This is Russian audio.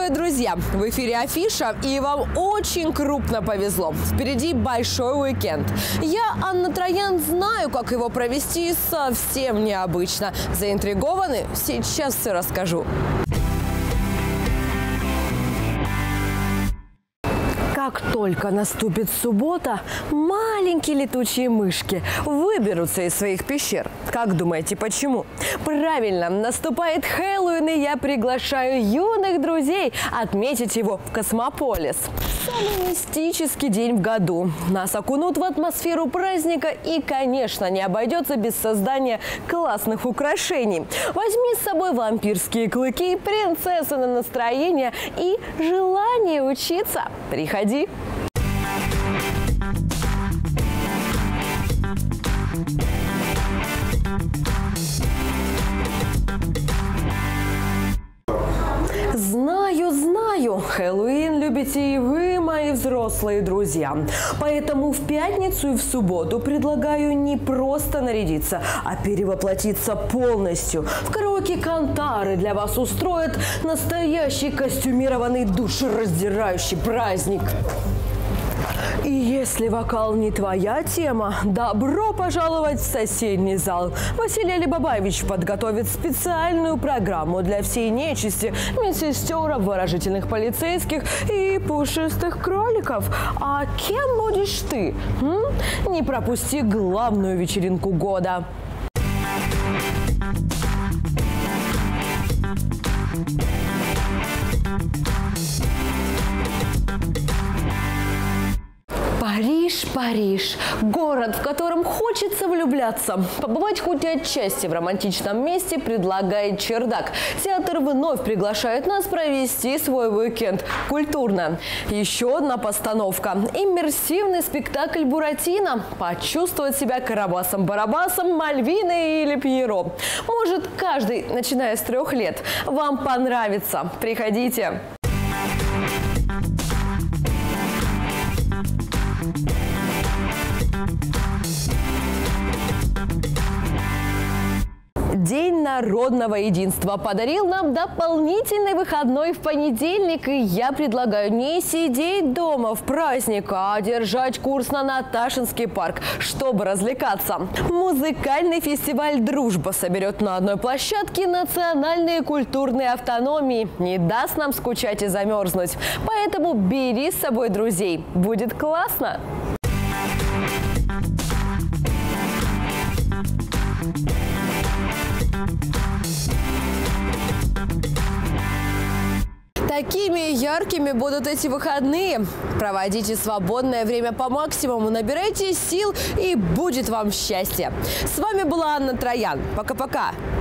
Привет, друзья! В эфире Афиша, и вам очень крупно повезло. Впереди большой уикенд. Я, Анна Троян, знаю, как его провести совсем необычно. Заинтригованы? Сейчас все расскажу. Как только наступит суббота, маленькие летучие мышки выберутся из своих пещер. Как думаете, почему? Правильно, наступает Хэллоуин, и я приглашаю юных друзей отметить его в Космополис. Самый мистический день в году. Нас окунут в атмосферу праздника, и, конечно, не обойдется без создания классных украшений. Возьми с собой вампирские клыки, принцессы на настроение и желание учиться. Приходи! Знаю, Хэллоуин любите и вы, мои взрослые друзья. Поэтому в пятницу и в субботу предлагаю не просто нарядиться, а перевоплотиться полностью. В караоке Кантары для вас устроят настоящий костюмированный душераздирающий праздник. И если вокал не твоя тема, добро пожаловать в соседний зал. Василий Алибабаевич подготовит специальную программу для всей нечисти, медсестер, обворожительных полицейских и пушистых кроликов. А кем будешь ты? Не пропусти главную вечеринку года. Париж. Город, в котором хочется влюбляться. Побывать хоть отчасти в романтичном месте предлагает «Чердак». Театр вновь приглашает нас провести свой уикенд культурно. Еще одна постановка. Иммерсивный спектакль «Буратино». Почувствовать себя Карабасом-Барабасом, Мальвиной или Пьеро. Может, каждый, начиная с 3 лет. Вам понравится. Приходите. День народного единства подарил нам дополнительный выходной в понедельник, и я предлагаю не сидеть дома в праздник, а держать курс на Наташинский парк, чтобы развлекаться. Музыкальный фестиваль «Дружба» соберет на одной площадке национальные культурные автономии, не даст нам скучать и замерзнуть. Поэтому бери с собой друзей, будет классно! Такими яркими будут эти выходные. Проводите свободное время по максимуму, набирайте сил, и будет вам счастье. С вами была Анна Троян. Пока-пока.